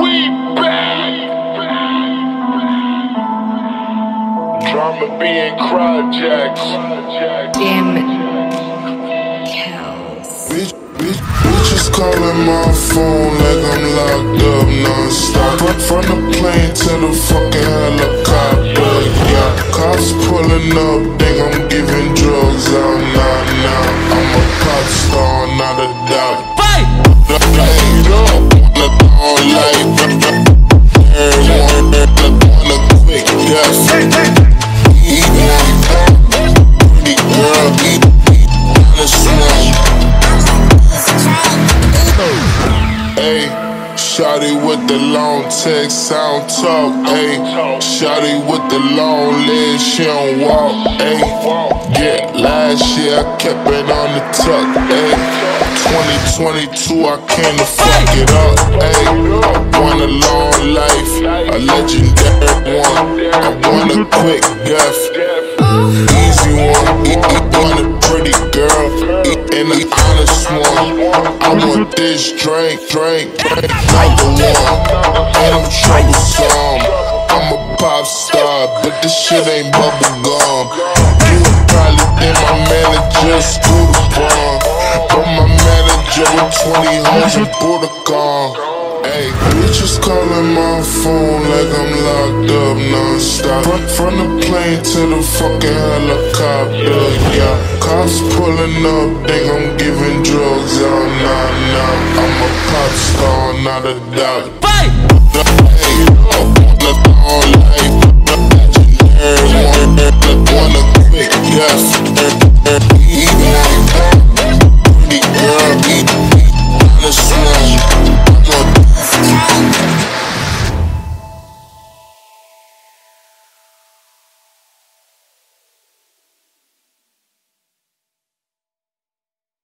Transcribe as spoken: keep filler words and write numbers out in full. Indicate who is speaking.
Speaker 1: Drama being CryJaxx.
Speaker 2: Damn it. Kells.
Speaker 3: Bitch, bitch, bitches calling my phone like I'm locked up non-stop. From, from the plane to the fucking helicopter, yeah. Cops pulling up, think I'm giving drugs out, nah, nah. I'm a pop star, not a doubt. Fight! Light up, all light. Everyone, want a quick death. Eat one, pretty girl, eat, eat, honest one. Ayy, shawty with the long text, sound talk. Ayy, shawty with the long legs, she don't walk. Ayy, yeah, last year I kept it on the tuck. Ayy, twenty twenty-two I came to fuck it up. Ayy, I want a long life, a legendary one. I want a quick death, easy one. Eat, eat, want a pretty girl, eat in the honest one. I want this drink, drink, drink, number one. And I'm troublesome. I'm a pop star, but this shit ain't bubble gum. You would probably think my manager screwed the prom, but my manager with twenty hoes and Budokan. Ayy, bitches calling my phone like I'm locked up non-stop. From, from the plane to the fucking helicopter, yeah. Cops pulling up, think I'm giving drugs out, nah, nah. I'm a pop star, not a doubt.